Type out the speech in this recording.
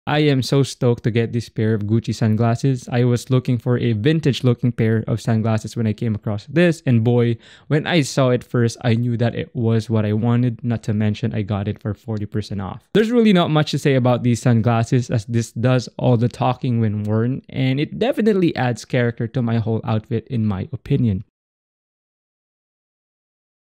I am so stoked to get this pair of Gucci sunglasses. I was looking for a vintage looking pair of sunglasses when I came across this, and boy, when I saw it first, I knew that it was what I wanted, not to mention I got it for 40% off. There's really not much to say about these sunglasses, as this does all the talking when worn, and it definitely adds character to my whole outfit in my opinion.